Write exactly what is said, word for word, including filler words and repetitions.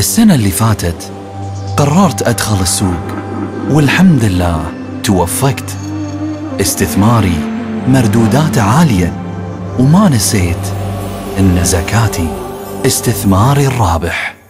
السنة اللي فاتت قررت أدخل السوق والحمد لله توفقت. استثماري مردوداته عالية، وما نسيت إن زكاتي استثماري الرابح.